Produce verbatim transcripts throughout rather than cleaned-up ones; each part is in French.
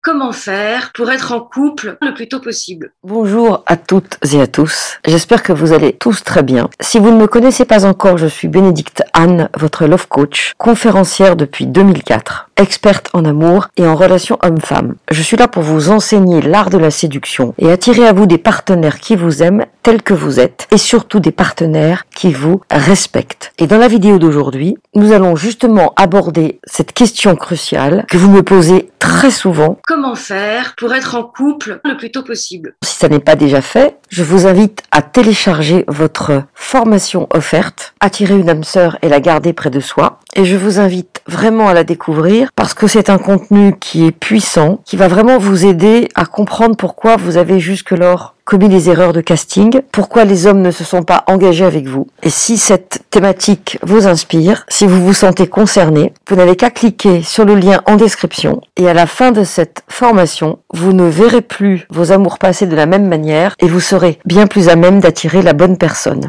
Comment faire pour être en couple le plus tôt possible? Bonjour à toutes et à tous. J'espère que vous allez tous très bien. Si vous ne me connaissez pas encore, je suis Bénédicte Anne, votre love coach, conférencière depuis deux mille quatre, experte en amour et en relations homme-femme. Je suis là pour vous enseigner l'art de la séduction et attirer à vous des partenaires qui vous aiment tels que vous êtes et surtout des partenaires qui vous respectent. Et dans la vidéo d'aujourd'hui, nous allons justement aborder cette question cruciale que vous me posez très souvent. Comment faire pour être en couple le plus tôt possible? Si ça n'est pas déjà fait, je vous invite à télécharger votre formation offerte, attirer une âme sœur et la garder près de soi. Et je vous invite vraiment à la découvrir parce que c'est un contenu qui est puissant, qui va vraiment vous aider à comprendre pourquoi vous avez jusque-lors commis des erreurs de casting, pourquoi les hommes ne se sont pas engagés avec vous. Et si cette thématique vous inspire, si vous vous sentez concerné, vous n'avez qu'à cliquer sur le lien en description et à la fin de cette formation, vous ne verrez plus vos amours passés de la même manière et vous serez bien plus à même d'attirer la bonne personne.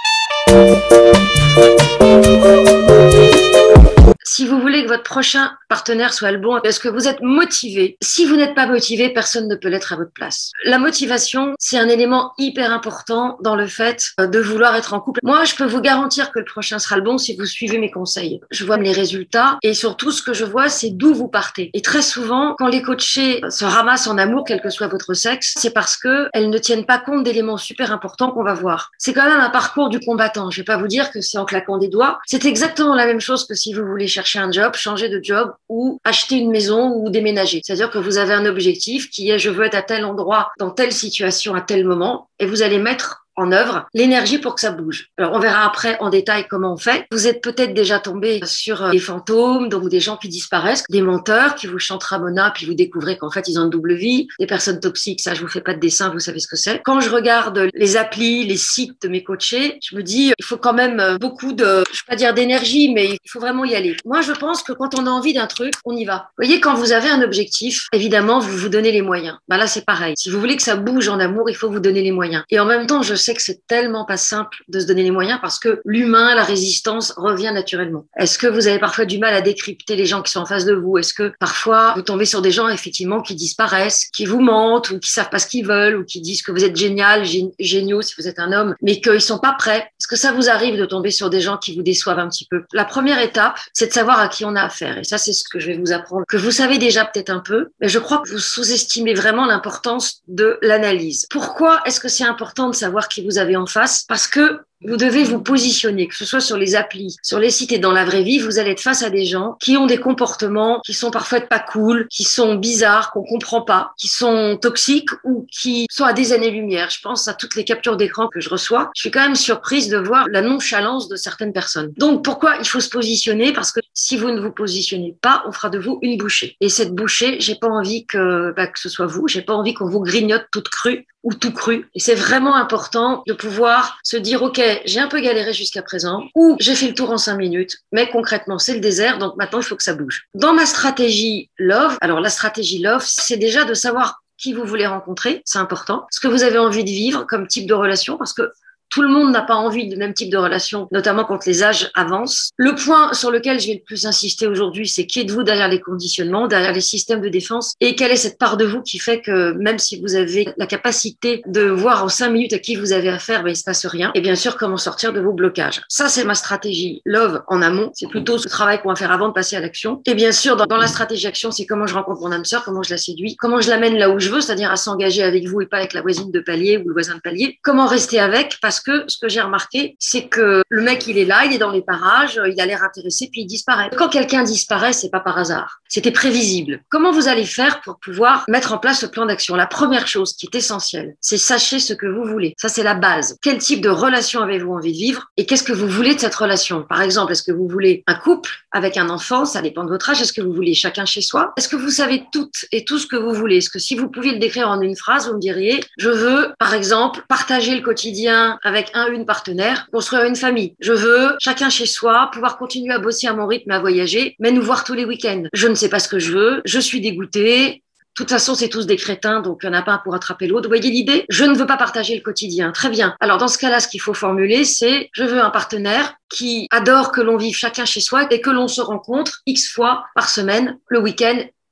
Si vous voulez que votre prochain partenaire soit le bon, est-ce que vous êtes motivé? Si vous n'êtes pas motivé, personne ne peut l'être à votre place. La motivation, c'est un élément hyper important dans le fait de vouloir être en couple. Moi, je peux vous garantir que le prochain sera le bon si vous suivez mes conseils. Je vois les résultats et surtout, ce que je vois, c'est d'où vous partez. Et très souvent, quand les coachés se ramassent en amour, quel que soit votre sexe, c'est parce que elles ne tiennent pas compte d'éléments super importants qu'on va voir. C'est quand même un parcours du combattant. Je vais pas vous dire que c'est en claquant des doigts. C'est exactement la même chose que si vous voulez chercher un job, changer de job ou acheter une maison ou déménager. C'est-à-dire que vous avez un objectif qui est je veux être à tel endroit, dans telle situation, à tel moment, et vous allez mettre en œuvre l'énergie pour que ça bouge. Alors on verra après en détail comment on fait. Vous êtes peut-être déjà tombé sur des fantômes, donc des gens qui disparaissent, des menteurs qui vous chantent Ramona, puis vous découvrez qu'en fait ils ont une double vie, des personnes toxiques, ça je vous fais pas de dessin, vous savez ce que c'est. Quand je regarde les applis, les sites de mes coachés, je me dis il faut quand même beaucoup de, je vais pas dire d'énergie, mais il faut vraiment y aller. Moi je pense que quand on a envie d'un truc, on y va. Vous voyez, quand vous avez un objectif, évidemment vous vous donnez les moyens. Ben là c'est pareil. Si vous voulez que ça bouge en amour, il faut vous donner les moyens. Et en même temps, je sais que c'est tellement pas simple de se donner les moyens parce que l'humain, la résistance revient naturellement. Est-ce que vous avez parfois du mal à décrypter les gens qui sont en face de vous? Est-ce que parfois vous tombez sur des gens effectivement qui disparaissent, qui vous mentent ou qui savent pas ce qu'ils veulent ou qui disent que vous êtes génial, gé- géniaux si vous êtes un homme, mais qu'ils sont pas prêts? Est-ce que ça vous arrive de tomber sur des gens qui vous déçoivent un petit peu? La première étape, c'est de savoir à qui on a affaire. Et ça, c'est ce que je vais vous apprendre, que vous savez déjà peut-être un peu, mais je crois que vous sous-estimez vraiment l'importance de l'analyse. Pourquoi est-ce que c'est important de savoir qui vous avez en face? Parce que vous devez vous positionner, que ce soit sur les applis, sur les sites et dans la vraie vie, vous allez être face à des gens qui ont des comportements qui sont parfois pas cool, qui sont bizarres, qu'on comprend pas, qui sont toxiques ou qui sont à des années-lumière. Je pense à toutes les captures d'écran que je reçois. Je suis quand même surprise de voir la nonchalance de certaines personnes. Donc pourquoi il faut se positionner? Parce que si vous ne vous positionnez pas, on fera de vous une bouchée. Et cette bouchée, j'ai pas envie que, bah, que ce soit vous, j'ai pas envie qu'on vous grignote toute crue ou tout cru. Et c'est vraiment important de pouvoir se dire, OK, j'ai un peu galéré jusqu'à présent, ou j'ai fait le tour en cinq minutes, mais concrètement, c'est le désert, donc maintenant, il faut que ça bouge. Dans ma stratégie Love, alors la stratégie Love, c'est déjà de savoir qui vous voulez rencontrer, c'est important, ce que vous avez envie de vivre comme type de relation, parce que tout le monde n'a pas envie du même type de relation, notamment quand les âges avancent. Le point sur lequel je vais le plus insister aujourd'hui, c'est qui êtes-vous derrière les conditionnements, derrière les systèmes de défense, et quelle est cette part de vous qui fait que même si vous avez la capacité de voir en cinq minutes à qui vous avez affaire, ben, il se passe rien. Et bien sûr, comment sortir de vos blocages. Ça, c'est ma stratégie Love en amont. C'est plutôt ce travail qu'on va faire avant de passer à l'action. Et bien sûr, dans, dans la stratégie action, c'est comment je rencontre mon âme sœur, comment je la séduis, comment je l'amène là où je veux, c'est-à-dire à s'engager avec vous et pas avec la voisine de palier ou le voisin de palier. Comment rester avec, parce que ce que j'ai remarqué, c'est que le mec, il est là, il est dans les parages, il a l'air intéressé, puis il disparaît. Quand quelqu'un disparaît, c'est pas par hasard. C'était prévisible. Comment vous allez faire pour pouvoir mettre en place ce plan d'action? La première chose qui est essentielle, c'est sachez ce que vous voulez. Ça, c'est la base. Quel type de relation avez-vous envie de vivre et qu'est-ce que vous voulez de cette relation? Par exemple, est-ce que vous voulez un couple avec un enfant? Ça dépend de votre âge. Est-ce que vous voulez chacun chez soi? Est-ce que vous savez toutes et tout ce que vous voulez? Est-ce que si vous pouviez le décrire en une phrase, vous me diriez, je veux, par exemple, partager le quotidien avec un une partenaire, construire une famille. Je veux chacun chez soi, pouvoir continuer à bosser à mon rythme, à voyager, mais nous voir tous les week-ends. Je ne sais pas ce que je veux, je suis dégoûtée. De toute façon, c'est tous des crétins, donc il n'y en a pas un pour attraper l'autre. Vous voyez l'idée? Je ne veux pas partager le quotidien. Très bien. Alors, dans ce cas-là, ce qu'il faut formuler, c'est je veux un partenaire qui adore que l'on vive chacun chez soi et que l'on se rencontre X fois par semaine, le week-end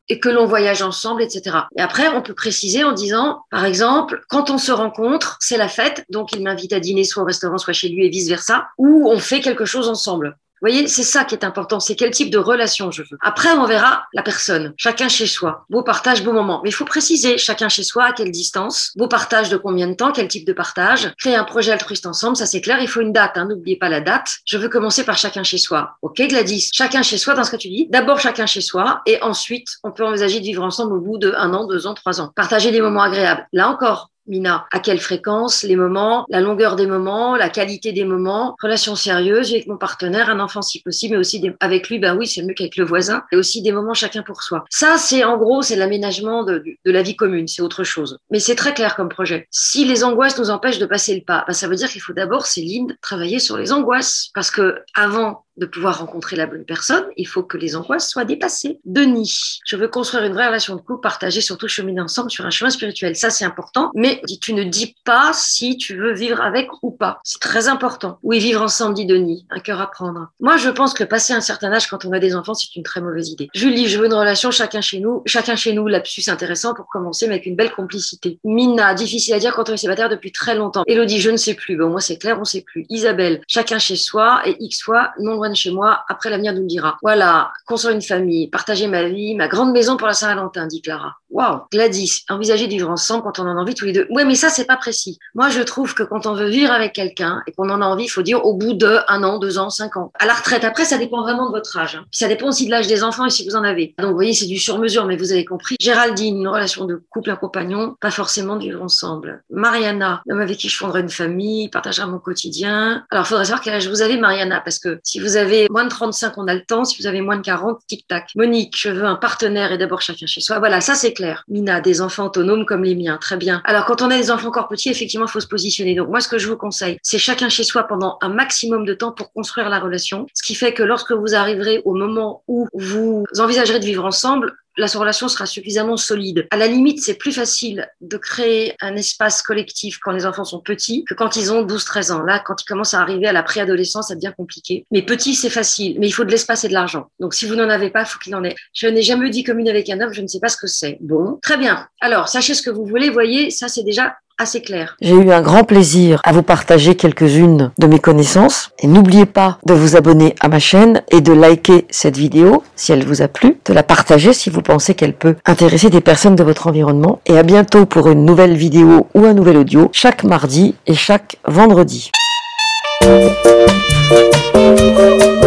et que l'on voyage ensemble, et cetera. Et après, on peut préciser en disant, par exemple, quand on se rencontre, c'est la fête, donc il m'invite à dîner soit au restaurant, soit chez lui et vice-versa, ou on fait quelque chose ensemble. Vous voyez, c'est ça qui est important, c'est quel type de relation je veux. Après, on verra la personne, chacun chez soi. Beau partage, beau moment. Mais il faut préciser, chacun chez soi, à quelle distance, beau partage de combien de temps, quel type de partage. Créer un projet altruiste ensemble, ça c'est clair, il faut une date, hein, n'oubliez pas la date. Je veux commencer par chacun chez soi. Ok Gladys, chacun chez soi dans ce que tu dis. D'abord chacun chez soi et ensuite, on peut envisager de vivre ensemble au bout de un an, deux ans, trois ans. Partager des moments agréables. Là encore, Mina, à quelle fréquence, les moments, la longueur des moments, la qualité des moments, relation sérieuse avec mon partenaire, un enfant si possible, mais aussi des, avec lui, ben oui, c'est mieux qu'avec le voisin, et aussi des moments chacun pour soi. Ça, c'est en gros, c'est l'aménagement de, de la vie commune, c'est autre chose. Mais c'est très clair comme projet. Si les angoisses nous empêchent de passer le pas, ben ça veut dire qu'il faut d'abord, Céline, travailler sur les angoisses, parce que avant de pouvoir rencontrer la bonne personne, il faut que les angoisses soient dépassées. Denis, je veux construire une vraie relation de couple, partager, surtout cheminer ensemble sur un chemin spirituel. Ça, c'est important, mais tu ne dis pas si tu veux vivre avec ou pas. C'est très important. Oui, vivre ensemble, dit Denis, un cœur à prendre. Moi, je pense que passer un certain âge quand on a des enfants, c'est une très mauvaise idée. Julie, je veux une relation chacun chez nous. Chacun chez nous, lapsus intéressant pour commencer, mais avec une belle complicité. Mina, difficile à dire quand on est célibataire depuis très longtemps. Élodie, je ne sais plus. Bon, moi, c'est clair, on sait plus. Isabelle, chacun chez soi et X fois, non loin de chez moi, après l'avenir nous le dira. Voilà, construire une famille, partager ma vie, ma grande maison pour la Saint-Valentin, dit Clara. Waouh. Gladys, envisager de vivre ensemble quand on en a envie tous les deux. Ouais, mais ça, c'est pas précis. Moi, je trouve que quand on veut vivre avec quelqu'un et qu'on en a envie, il faut dire au bout de un an, deux ans, cinq ans. À la retraite, après, ça dépend vraiment de votre âge. Hein. Puis ça dépend aussi de l'âge des enfants et si vous en avez. Donc, vous voyez, c'est du sur-mesure, mais vous avez compris. Géraldine, une relation de couple, un compagnon, pas forcément de vivre ensemble. Mariana, l'homme avec qui je fonderai une famille, partagera mon quotidien. Alors, il faudrait savoir quel âge vous avez, Mariana, parce que si vous avez moins de trente-cinq, on a le temps. Si vous avez moins de quarante, tic-tac. Monique, je veux un partenaire et d'abord chacun chez soi. Voilà, ça c'est clair. Mina, des enfants autonomes comme les miens. Très bien. Alors, quand on a des enfants encore petits, effectivement, il faut se positionner. Donc, moi, ce que je vous conseille, c'est chacun chez soi pendant un maximum de temps pour construire la relation. Ce qui fait que lorsque vous arriverez au moment où vous envisagerez de vivre ensemble, la relation sera suffisamment solide. À la limite, c'est plus facile de créer un espace collectif quand les enfants sont petits que quand ils ont douze treize ans. Là, quand ils commencent à arriver à la préadolescence, ça devient compliqué. Mais petit, c'est facile. Mais il faut de l'espace et de l'argent. Donc, si vous n'en avez pas, il faut qu'il en ait. Je n'ai jamais dit commune avec un homme, je ne sais pas ce que c'est. Bon, très bien. Alors, sachez ce que vous voulez. Voyez, ça, c'est déjà assez clair. J'ai eu un grand plaisir à vous partager quelques-unes de mes connaissances. Et n'oubliez pas de vous abonner à ma chaîne et de liker cette vidéo si elle vous a plu, de la partager si vous pensez qu'elle peut intéresser des personnes de votre environnement. Et à bientôt pour une nouvelle vidéo ou un nouvel audio, chaque mardi et chaque vendredi.